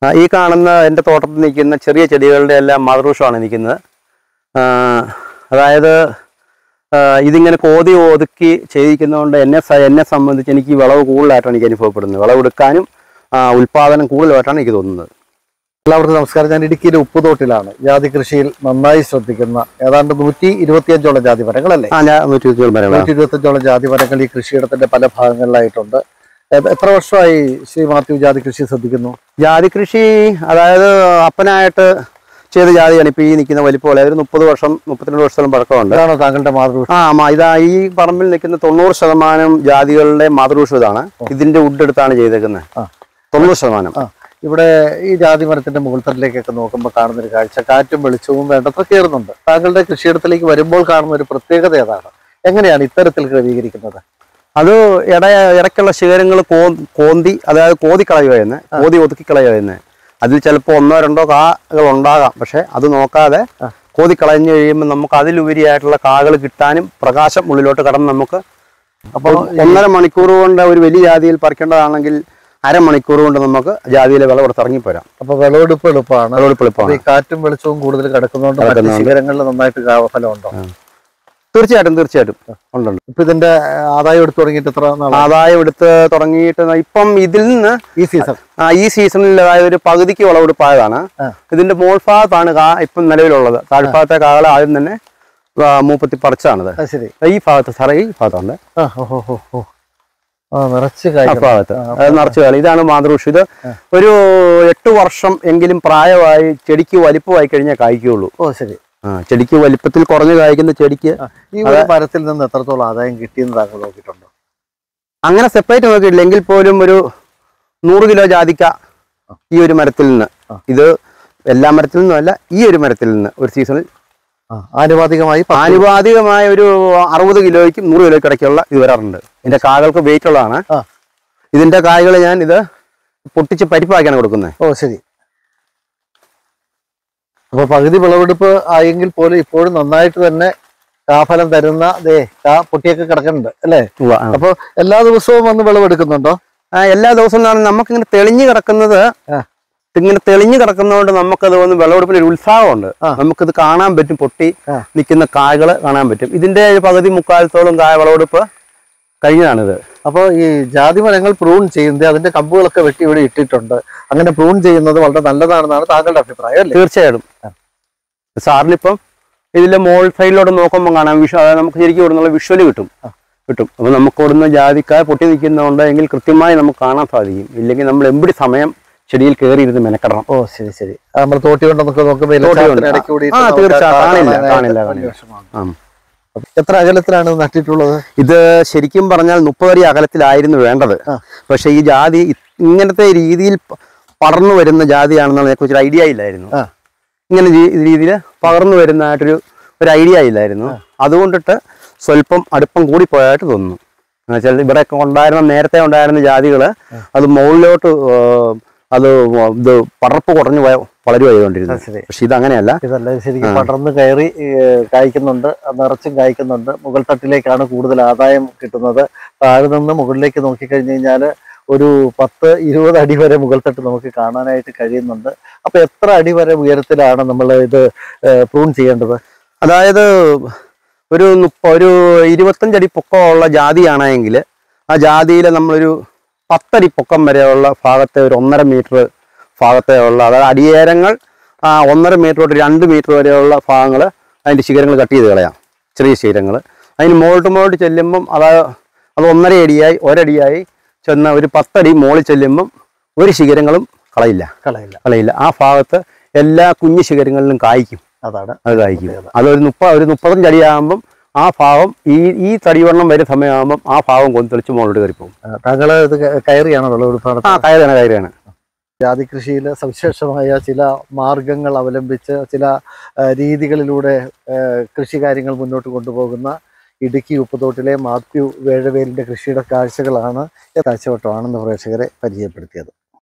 ഈ കാണുന്ന എൻ്റെ തോട്ടത്തിൽ നിൽക്കുന്ന ചെറിയ ചെടികളുടെ എല്ലാം മദർവൃക്ഷമാണ് നിൽക്കുന്നത്. അതായത് ഇതിങ്ങനെ കോതി ഒതുക്കി ചെയ്യിക്കുന്നതുകൊണ്ട് എന്നെ സംബന്ധിച്ച് എനിക്ക് ഈ വിളവ് കൂടുതലായിട്ടാണ് എനിക്ക് അനുഭവപ്പെടുന്നത്. വിളവെടുക്കാനും ഉൽപ്പാദനം കൂടുതലായിട്ടാണ് എനിക്ക് തോന്നുന്നത്. എല്ലാവർക്കും നമസ്കാരം. ഞാൻ ഇടുക്കിയിലെ ഉപ്പുതോട്ടിലാണ്. ജാതി കൃഷിയിൽ നന്നായി ശ്രദ്ധിക്കുന്ന ഏതാണ്ട് 125ഓളം ജാതി മരങ്ങളല്ലേ? 125ഓളം ജാതി മരങ്ങൾ ഈ കൃഷിയിടത്തിന്റെ പല ഭാഗങ്ങളിലായിട്ടുണ്ട്. എത്ര വർഷമായി ശ്രീ മാത്യു ജാതി കൃഷി ശ്രദ്ധിക്കുന്നു? ജാതി കൃഷി അതായത് അപ്പനായിട്ട് ചെയ്ത ജാതിയാണ് ഇപ്പൊ ഈ നിൽക്കുന്ന വലിപ്പമുള്ള ഒരു 30 വർഷം 32 വർഷം പഴക്കമുണ്ട്. ഇതാണോ താങ്കളുടെ മാതൃവൃക്ഷം? ഇതാ ഈ പറമ്പിൽ നിൽക്കുന്ന 90% ജാതികളുടെ മാതൃവൃക്ഷം ഇതാണ്. ഇതിന്റെ വുഡ് എടുത്താണ് ചെയ്തേക്കുന്നത്. 90%. ഇവിടെ ഈ ജാതി മരത്തിന്റെ മുകൾത്തട്ടിലേക്കൊക്കെ നോക്കുമ്പോൾ കാണുന്നൊരു കാഴ്ച, കാറ്റും വെളിച്ചവും വേണ്ടത്ര കയറുന്നുണ്ട്. താങ്കളുടെ കൃഷിയിടത്തിലേക്ക് വരുമ്പോൾ കാണുന്ന ഒരു പ്രത്യേകത ഏതാണ്? എങ്ങനെയാണ് ഇത്തരത്തിൽ ക്രമീകരിക്കുന്നത്? അത് ഇടയ്ക്കുള്ള ശിഖരങ്ങൾ കോന്തി, അതായത് കോതി കളയുമായിരുന്നേ, കോതി ഒതുക്കി കളയുമായിരുന്നേ. അതിൽ ചിലപ്പോൾ 1-2 കാകൾ ഉണ്ടാകാം. പക്ഷെ അത് നോക്കാതെ കോതി കളഞ്ഞു കഴിയുമ്പോൾ നമുക്ക് അതിലുപരിയായിട്ടുള്ള കാകൾ കിട്ടാനും പ്രകാശം ഉള്ളിലോട്ട് കടന്ന് നമുക്ക് അപ്പോൾ 1.5 മണിക്കൂർ കൊണ്ട് ഒരു വലിയ ജാതിയിൽ പറിക്കേണ്ടതാണെങ്കിൽ അരമണിക്കൂർ കൊണ്ട് നമുക്ക് ജാതിയിലെ വിളവെടുത്ത് ഇറങ്ങിപ്പോരാം. അപ്പൊ വിളവെടുപ്പ് എളുപ്പമാണ്. ഈ കാറ്റും വെളിച്ചവും കൂടുതൽ കിടക്കുന്നതുകൊണ്ട് ശിഖരങ്ങളിൽ നന്നായിട്ട് ഫലം ഉണ്ടോ? തീർച്ചയായിട്ടും ഉണ്ട്. ഇപ്പൊ ഇതിന്റെ ആദായം എടുത്തു തുടങ്ങിയിട്ട് എത്ര നാളായി? ആദായം എടുത്ത് തുടങ്ങിയിട്ട് ഇപ്പം ഇതിൽ നിന്ന് ഈ സീസണിൽ അതായത് ഒരു പകുതിക്ക് വിളവെടുപ്പായതാണ്. ഇതിന്റെ മോൾ ഭാഗത്താണ് ഇപ്പം നിലവിലുള്ളത്. താഴ്ഭാഗത്തെ കാകളെ ആദ്യം തന്നെ മൂപ്പത്തി പറിച്ചാണിത്. ശരി. ഈ ഭാഗത്തുണ്ട് നിറച്ച് കാലം. ഇതാണ് മാതൃവൃക്ഷം. ഇത് ഒരു 8 വർഷം എങ്കിലും പ്രായമായി ചെടിക്ക് വലിപ്പമായി കഴിഞ്ഞാൽ കായ്ക്കുള്ളൂ. ശരി. ചെടിക്ക് വലിപ്പത്തിൽ കുറഞ്ഞു കായ്ക്കുന്ന ചെടിക്ക് ഈ മരത്തിൽ നിന്ന് എത്രത്തോളം ആദായം കിട്ടിയെന്ന് താങ്കൾ നോക്കിയിട്ടുണ്ടോ? അങ്ങനെ സെപ്പറേറ്റ് നോക്കിയിട്ടില്ലെങ്കിൽ പോലും ഒരു 100 കിലോ ജാതിക്ക ഈ ഒരു മരത്തിൽ നിന്ന്, ഇത് എല്ലാ മരത്തിൽ നിന്നുമല്ല, ഈ ഒരു മരത്തിൽ നിന്ന് ഒരു സീസണിൽ ആനുപാതികമായ ഒരു 60 കിലോയ്ക്കും 100 കിലോയ്ക്ക് ഇടയ്ക്കുള്ള ഇത് വരാറുണ്ട്. ഇതിന്റെ കാകൾക്ക് വെയിറ്റ് ഉള്ളതാണ്. ഇതിന്റെ കായകൾ ഞാൻ ഇത് പൊട്ടിച്ച് പരിപ്പാക്കിയാണ് കൊടുക്കുന്നത്. ശരി. അപ്പൊ പകുതി വിളവെടുപ്പ് ആയെങ്കിൽ പോലും ഇപ്പോഴും നന്നായിട്ട് തന്നെ കാഫലം തരുന്ന പൊട്ടിയൊക്കെ കിടക്കുന്നുണ്ട് അല്ലേ? അപ്പൊ എല്ലാ ദിവസവും വന്ന് വിളവെടുക്കുന്നുണ്ടോ? എല്ലാ ദിവസവും നമുക്കിങ്ങനെ തെളിഞ്ഞു കിടക്കുന്നത്, ഇങ്ങനെ തെളിഞ്ഞു കിടക്കുന്നതുകൊണ്ട് നമുക്കത് വന്ന് വിളവെടുപ്പിന് ഒരു ഉത്സാഹമുണ്ട്. നമുക്കിത് കാണാൻ പറ്റും. പൊട്ടി നിൽക്കുന്ന കായകൾ കാണാൻ പറ്റും. ഇതിന്റെ പകുതി മുക്കാലത്തോളം വിളവെടുപ്പ് കഴിഞ്ഞതാണിത്. അപ്പോൾ ഈ ജാതി മരങ്ങൾ പ്രൂൺ ചെയ്യുന്നത് അതിന്റെ കമ്പുകളൊക്കെ വെട്ടി ഇവിടെ ഇട്ടിട്ടുണ്ട്. അങ്ങനെ പ്രൂൺ ചെയ്യുന്നത് വളരെ നല്ലതാണെന്നാണ് താങ്കളുടെ അഭിപ്രായം അല്ലേ? തീർച്ചയായിട്ടും. സാറിനിപ്പം ഇതിന്റെ മോൾ സൈഡിലോട്ട് നോക്കുമ്പോൾ കാണാം അതായത് നമുക്ക് ശരിക്കും ഇവിടെ നിന്നുള്ള വിഷ്വല് കിട്ടും. അപ്പൊ നമുക്ക് ഇവിടുന്ന് ജാതിക്കായ പൊട്ടി നിൽക്കുന്നുണ്ട് എങ്കിൽ കൃത്യമായി നമുക്ക് കാണാൻ സാധിക്കും. ഇല്ലെങ്കിൽ നമ്മൾ എമ്പടി സമയം ചെടിയിൽ കയറിയിരുന്ന് മെനക്കെടണം. ശരി. നമ്മൾ തോട്ടി കൊണ്ട് നോക്കുമ്പോൾ എത്ര അകലത്തിലാണ് നട്ടിട്ടുള്ളത്? ഇത് ശരിക്കും പറഞ്ഞാൽ 30 അടി അകലത്തിലായിരുന്നു വേണ്ടത്. പക്ഷെ ഈ ജാതി ഇങ്ങനത്തെ രീതിയിൽ പടർന്നു വരുന്ന ജാതിയാണെന്നുള്ള കുറിച്ചൊരു ഐഡിയ ഇല്ലായിരുന്നു. ഇങ്ങനെ രീതിയിൽ പകർന്നു വരുന്നതായിട്ടൊരു ഐഡിയ ഇല്ലായിരുന്നു. അതുകൊണ്ടിട്ട് സ്വല്പം അടുപ്പം കൂടിപ്പോയായിട്ട് തോന്നുന്നു. എന്നുവെച്ചാൽ ഇവിടെ നേരത്തെ ഉണ്ടായിരുന്ന ജാതികള് അത് മുകളിലോട്ട് ഇത് പടർപ്പ് കുറഞ്ഞു വളരുമായിക്കൊണ്ടിരുന്നത്. പക്ഷെ ഇതങ്ങനെയല്ല. ശരിക്കും പടർന്ന് കയറി കായ്ക്കുന്നുണ്ട്, നിറച്ചും കായ്ക്കുന്നുണ്ട്. മുകൾ തട്ടിലേക്കാണ് കൂടുതൽ ആദായം കിട്ടുന്നത്. താഴെ നിന്ന് മുകളിലേക്ക് നോക്കിക്കഴിഞ്ഞു കഴിഞ്ഞാൽ ഒരു 10-20 അടി വരെ മുകൾ തട്ട് നമുക്ക് കാണാനായിട്ട് കഴിയുന്നുണ്ട്. അപ്പൊ എത്ര അടി വരെ ഉയരത്തിലാണ് നമ്മൾ ഇത് പ്രൂൺ ചെയ്യേണ്ടത്? അതായത് ഒരു 25 അടി പൊക്കമുള്ള ജാതിയാണെങ്കിൽ ആ ജാതിയിൽ നമ്മളൊരു 10 അടി പൊക്കം വരെയുള്ള ഭാഗത്തെ ഒരു 1.5 മീറ്റർ ഭാഗത്തെ ഉള്ള, അതായത് അടിയേരങ്ങൾ 1.5 മീറ്റർ തൊട്ട് 2 മീറ്റർ വരെയുള്ള ഭാഗങ്ങൾ അതിൻ്റെ ശിഖരങ്ങൾ കട്ട് ചെയ്ത് കളയാം. ചെറിയ ശിഖരങ്ങൾ അതിന് മുകളിലോട്ട് ചെല്ലുമ്പം അത് 1.5 അടിയായി 1 അടിയായി ചെന്ന് ഒരു 10 അടി മുകളിൽ ചെല്ലുമ്പം ഒരു ശിഖരങ്ങളും കളയില്ല. ആ ഭാഗത്ത് എല്ലാ കുഞ്ഞു ശിഖരങ്ങളിലും കായ്ക്കും. അത് കായ്ക്കും. അതൊരു 35 അടിയാകുമ്പം ആ ഭാഗം ഈ തടിവണ്ണം വരെ സമയമാകുമ്പം ആ ഭാഗം കൊന്തെളിച്ച് മുകളിലോട്ട് കയറിപ്പോകും. താങ്കൾ ഇത് കയറിയാണോ വിളവെടുപ്പ്? കയറിയാണ്. ജാതി കൃഷിയിൽ സവിശേഷമായ ചില മാർഗങ്ങൾ അവലംബിച്ച് ചില രീതികളിലൂടെ കൃഷി കാര്യങ്ങൾ മുന്നോട്ട് കൊണ്ടുപോകുന്ന ഇടുക്കി ഉപ്പുതോട്ടിലെ മാത്യു വേഴവേലിൻ്റെ കൃഷിയുടെ കാഴ്ചകളാണ് കാഴ്ചവട്ടമാണെന്ന് പ്രേക്ഷകരെ പരിചയപ്പെടുത്തിയത്.